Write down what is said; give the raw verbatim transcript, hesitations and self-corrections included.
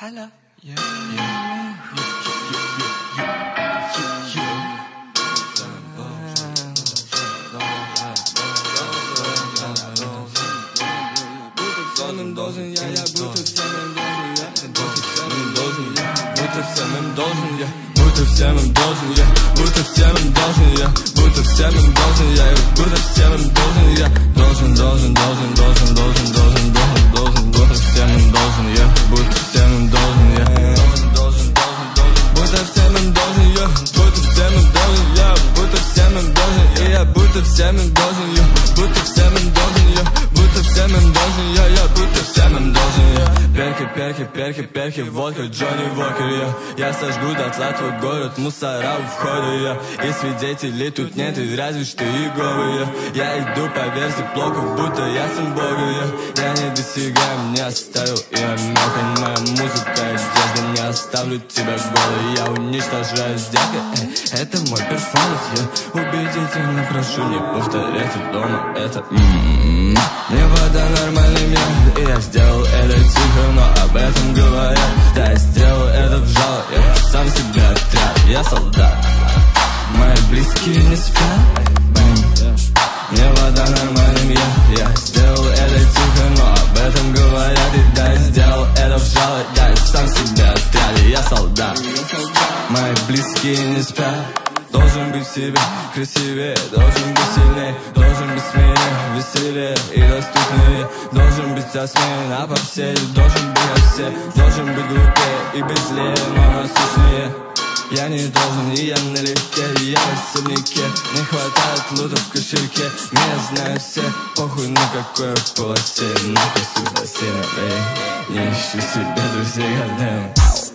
Hello. Yeah, yeah, yeah, yeah, yeah, yeah. Будто должен я, я будто всем им должен я, будто всем им должен я, будто всем им должен я, будто всем им должен я, будто всем им должен я, будто всем им должен я, будто всем им должен я, должен, должен, должен, должен, должен, должен, должен, должен, будто всем им должен я, будто всем им должен я, должен, должен, должен, должен, будто всем им должен я, будто всем им должен я, будто всем им должен и я, будто всем им должен я, будто всем им должен я, будто всем им должен я, я будто всем им должен я. Перки, перки, перки, перки, водка, Джонни Уокер, я Я сожгу дотла твой город, мусора у входа, я И свидетелей тут нет, и разве что Иеговы, я Я иду по версии блоков, будто я сын Бога, я Я не достигаем, не оставил и намека. Моя музыка, одежда, не оставлю тебя голой. Я уничтожаю здесь, это мой перформанс, я убедительно прошу не повторять это дома, это м-м-м. Мне вода нормальный мир, и я сделал это тихо, но об этом говорят. Да, я сделал это в жало, я сам себя отряд, я солдат. Мои близкие не спят. Мне вода нормальный мир, я сделал это тихо, но об этом говорят. И да, я сделал это в жало, да, я сам себя отряд, я солдат. Мои близкие не спят. Должен быть в себе красивее, должен быть сильнее, должен быть смелее, веселее и доступнее. Должен быть осмеян, а по всей должен быть от всех. Должен быть глупее и безлее, но насущнее. Я не должен, и я налегке, я в особняке. Не хватает лута в кошельке, меня знают все. Похуй на какой полосе, нахуй сука сильно, эй. Не ищу себе друзей, гадаем.